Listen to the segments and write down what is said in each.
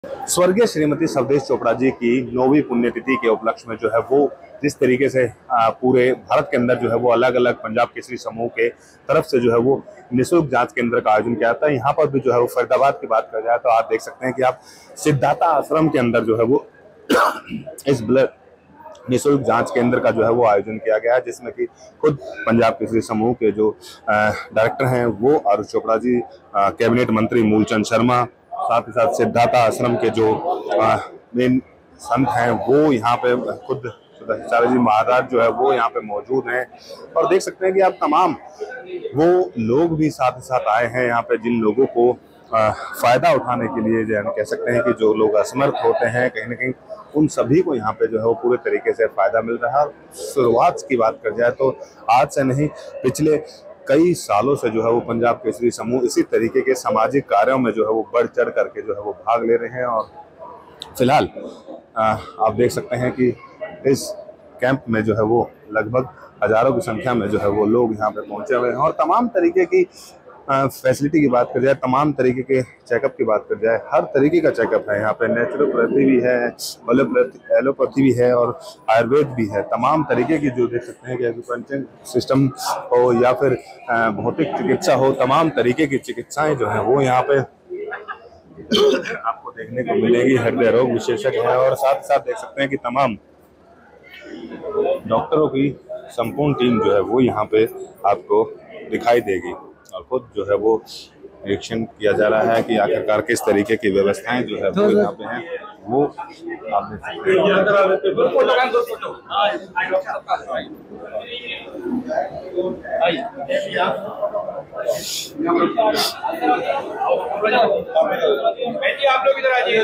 स्वर्गीय श्रीमती शवदेश चोपड़ा जी की 9वीं पुण्यतिथि के उपलक्ष्य में जो है वो जिस तरीके से पूरे भारत के अंदर जो है वो अलग अलग पंजाब केसरी समूह के तरफ से जो है वो निःशुल्क जांच केंद्र का आयोजन किया था। यहाँ पर भी जो है वो फरीदाबाद की बात कर जाए तो आप देख सकते हैं कि आप सिद्धार्था आश्रम के अंदर जो है वो इस ब्लड निःशुल्क जांच केंद्र का जो है वो आयोजन किया गया है, जिसमें कि खुद पंजाब केसरी समूह के जो डायरेक्टर हैं वो आरुष चोपड़ा जी, कैबिनेट मंत्री मूलचंद शर्मा, साथ ही साथ सिद्धार्था आश्रम के जो मेन संत हैं वो यहाँ पे खुद सदाचार्य जी महाराज जो है वो यहाँ पे मौजूद हैं। और देख सकते हैं कि आप तमाम वो लोग भी साथ ही साथ आए हैं यहाँ पे, जिन लोगों को फायदा उठाने के लिए जो हम कह सकते हैं कि जो लोग असमर्थ होते हैं कहीं ना कहीं उन सभी को यहाँ पे जो है वो पूरे तरीके से फायदा मिल रहा है। शुरुआत की बात कर जाए तो आज से नहीं, पिछले कई सालों से जो है वो पंजाब केसरी समूह इसी तरीके के सामाजिक कार्यों में जो है वो बढ़ चढ़ करके जो है वो भाग ले रहे हैं। और फिलहाल आप देख सकते हैं कि इस कैंप में जो है वो लगभग हजारों की संख्या में जो है वो लोग यहाँ पे पहुंचे हुए हैं। और तमाम तरीके की फैसिलिटी की बात कर जाए, तमाम तरीके के चेकअप की बात कर जाए, हर तरीके का चेकअप है यहाँ पे। नेचुरोपैथी भी है, एलोपैथी भी है और आयुर्वेद भी है। तमाम तरीके की जो देख सकते हैं कि एक्यूपंक्चर सिस्टम हो या फिर भौतिक चिकित्सा हो, तमाम तरीके की चिकित्साएं जो है वो यहाँ पे आपको देखने को मिलेगी। हृदय रोग विशेषज्ञ है और साथ साथ देख सकते हैं कि तमाम डॉक्टरों की संपूर्ण टीम जो है वो यहाँ पे आपको दिखाई देगी। और खुद जो है वो निरीक्षण किया जा रहा है कि आखिरकार किस तरीके की व्यवस्थाएं जो है वो यहाँ पे हैं, वो आप देख सकते हैं। आप लोग इधर आइए।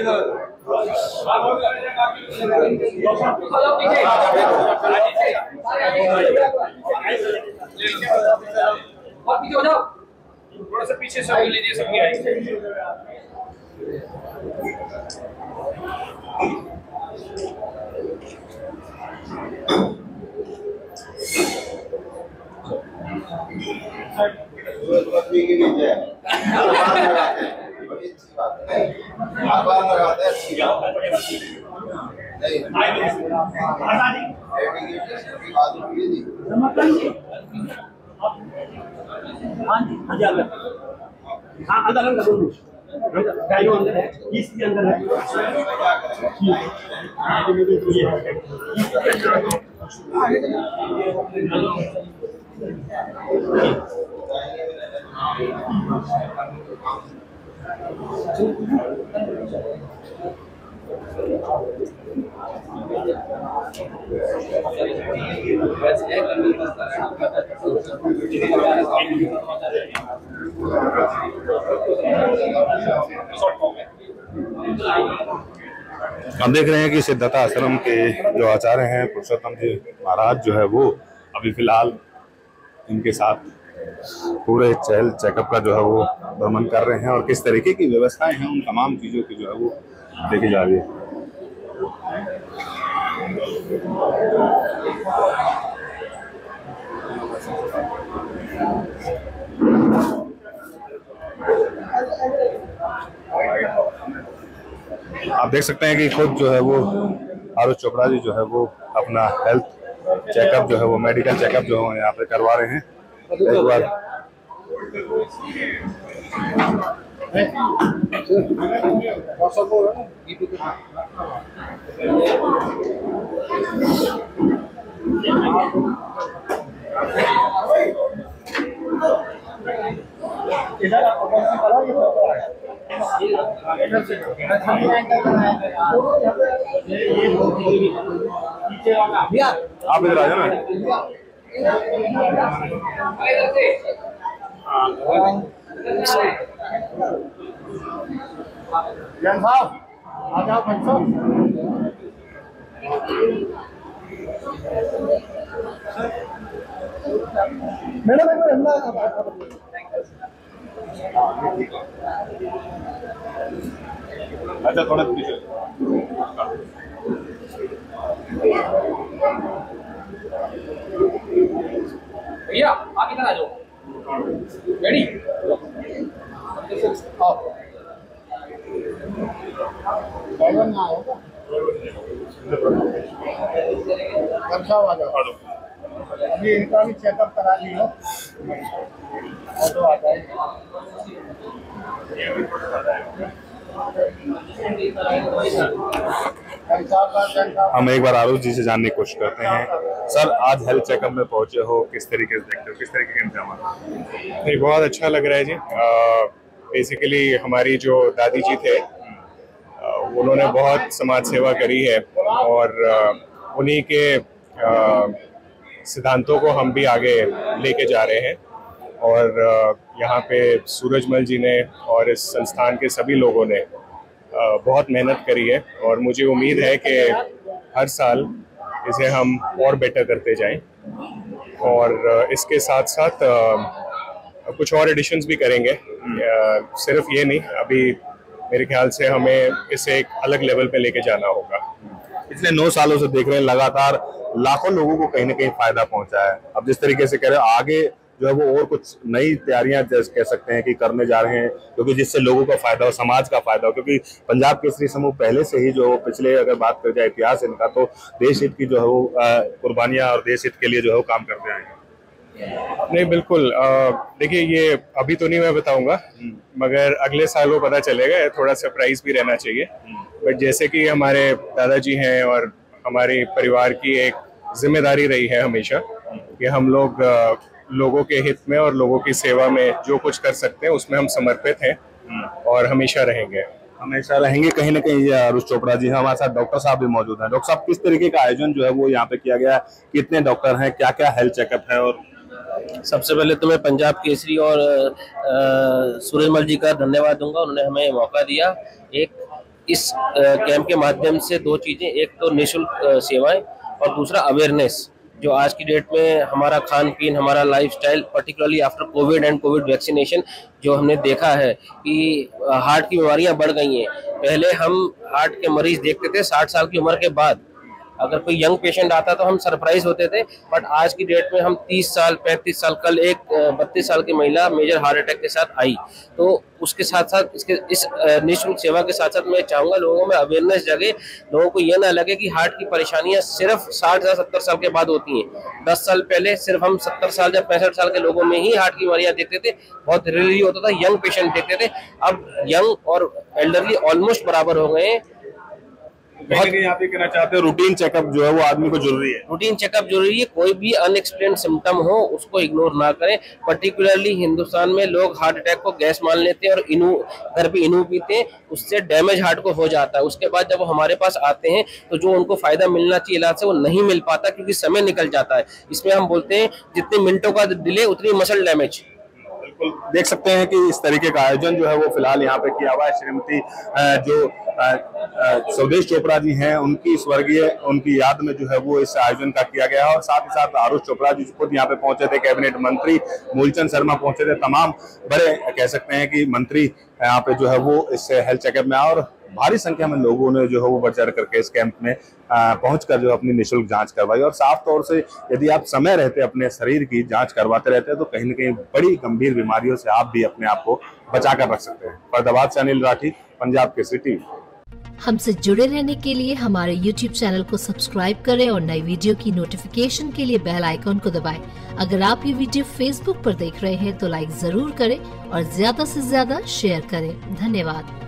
थोड़ा सा पीछे सब लीजिए, सबकी आएगी। हाँ अंदर अंदर है, इसके अंदर है। हम देख रहे हैं कि सिद्धार्था आश्रम के जो आचार्य हैं पुरुषोत्तम जी महाराज जो है वो अभी फिलहाल इनके साथ पूरे चहल चेकअप का जो है वो भ्रमण कर रहे हैं और किस तरीके की व्यवस्थाएं हैं उन तमाम चीजों की जो है वो देखी जा रही है। आप देख सकते हैं कि खुद जो है वो आरुष चोपड़ा जी जो है वो अपना हेल्थ चेकअप जो है वो मेडिकल चेकअप जो है यहाँ पे करवा रहे हैं। एक बार आप इधर आ जाना। अच्छा थोड़ा पीछे भैया आप इधर आ जाओ। रेडी? अभी इनका भी चेकअप करा लियो तो आ जाएगा। हम एक बार आरुष जी से जानने की कोशिश करते हैं। सर, आज हेल्थ चेकअप में पहुंचे हो, किस तरीके से देखते हो, किस तरीके के इंतजाम? नहीं, बहुत अच्छा लग रहा है जी। बेसिकली हमारी जो दादी जी थे उन्होंने बहुत समाज सेवा करी है और उन्हीं के सिद्धांतों को हम भी आगे लेके जा रहे हैं। और यहाँ पे सूरजमल जी ने और इस संस्थान के सभी लोगों ने बहुत मेहनत करी है और मुझे उम्मीद है कि हर साल इसे हम और बेटर करते जाएं और इसके साथ साथ कुछ और एडिशंस भी करेंगे। सिर्फ ये नहीं, अभी मेरे ख्याल से हमें इसे एक अलग लेवल पे लेके जाना होगा। पिछले 9 सालों से देख रहे हैं, लगातार लाखों लोगों को कहीं ना कहीं फायदा पहुंचा है। अब जिस तरीके से कह रहे हो, आगे जो है वो और कुछ नई तैयारियां कह सकते हैं कि करने जा रहे हैं, क्योंकि जिससे लोगों का फायदा हो, समाज का फायदा हो। क्योंकि पंजाब केसरी समूह पहले से ही जो पिछले, अगर बात कर जाए इतिहास इनका, तो देश हित की जो है वो कुर्बानियां और देश हित के लिए जो है वो काम करते आए हैं। नहीं, बिल्कुल। देखिए, ये अभी तो नहीं मैं बताऊंगा, मगर अगले साल वो पता चलेगा। थोड़ा सरप्राइज भी रहना चाहिए। बट जैसे कि हमारे दादाजी हैं और हमारे परिवार की एक जिम्मेदारी रही है हमेशा कि हम लोग लोगों के हित में और लोगों की सेवा में जो कुछ कर सकते हैं उसमें हम समर्पित हैं और हमेशा रहेंगे। कहीं ना कहीं आरुष चोपड़ा जी हैं, हमारे साथ डॉक्टर साहब भी मौजूद हैं। डॉक्टर साहब, किस तरीके का आयोजन जो है वो यहाँ पे किया गया है? कितने डॉक्टर हैं, क्या क्या हेल्थ चेकअप है? और सबसे पहले तो मैं पंजाब केसरी और सूरजमल जी का धन्यवाद दूंगा, उन्होंने हमें मौका दिया। एक इस कैंप के माध्यम से 2 चीजें, एक तो निःशुल्क सेवाएं और दूसरा अवेयरनेस। जो आज की डेट में हमारा खान पीन, हमारा lifestyle, particularly after covid and covid vaccination, जो हमने देखा है कि हार्ट की बीमारियां बढ़ गई हैं। पहले हम हार्ट के मरीज देखते थे 60 साल की उम्र के बाद। अगर कोई यंग पेशेंट आता तो हम सरप्राइज होते थे, बट आज की डेट में हम 30 साल, 35 साल, कल एक 32 साल की महिला मेजर हार्ट अटैक के साथ आई। तो उसके साथ साथ इस निःशुल्क सेवा के साथ साथ मैं चाहूंगा लोगों में अवेयरनेस जगे, लोगों को ये ना लगे कि हार्ट की परेशानियां सिर्फ 60 या 70 साल के बाद होती हैं। 10 साल पहले सिर्फ हम 70 साल या 65 साल के लोगों में ही हार्ट की बीमारियां देखते थे, बहुत रेयरली होता था, यंग पेशेंट देखते थे। अब यंग और एल्डरली ऑलमोस्ट बराबर हो गए हैं। बहुत आप ये कहना चाहते हैं, रूटीन चेकअप जो है वो आदमी को जरूरी है? रूटीन चेकअप जरूरी है। कोई भी अनएक्सप्लेन सिम्टम हो उसको इग्नोर ना करें। पर्टिकुलरली हिंदुस्तान में लोग हार्ट अटैक को गैस मान लेते हैं और घर पे इनू पीते हैं, उससे डैमेज हार्ट को हो जाता है। उसके बाद जब वो हमारे पास आते हैं तो जो उनको फायदा मिलना चाहिए इलाज से, वो नहीं मिल पाता क्योंकि समय निकल जाता है। इसमें हम बोलते हैं जितने मिनटों का डिले उतनी मसल डैमेज। बिल्कुल देख सकते हैं कि इस तरीके का आयोजन जो है वो फिलहाल यहाँ पे किया हुआ है। श्रीमती जो स्वदेश चोपड़ा जी हैं, उनकी स्वर्गीय उनकी याद में जो है वो इस आयोजन का किया गया है। और साथ ही साथ आरुष चोपड़ा जी खुद यहाँ पे पहुंचे थे, कैबिनेट मंत्री मूलचंद शर्मा पहुंचे थे, तमाम बड़े कह सकते हैं कि मंत्री यहाँ पे जो है वो इस हेल्थ चेकअप में आए और भारी संख्या में लोगों ने जो है वो बढ़ चढ़ करके इस कैंप में पहुंचकर जो अपनी निःशुल्क जांच करवाई। और साफ तौर से यदि आप समय रहते अपने शरीर की जांच करवाते रहते हैं तो कहीं न कहीं बड़ी गंभीर बीमारियों से आप भी अपने आप को बचा कर रख सकते हैं। फरीदाबाद से अनिल राठी, पंजाब केसरी टीवी। हमसे जुड़े रहने के लिए हमारे YouTube चैनल को सब्सक्राइब करें और नई वीडियो की नोटिफिकेशन के लिए बेल आइकॉन को दबाएं। अगर आप ये वीडियो Facebook पर देख रहे हैं तो लाइक जरूर करें और ज्यादा से ज्यादा शेयर करें। धन्यवाद।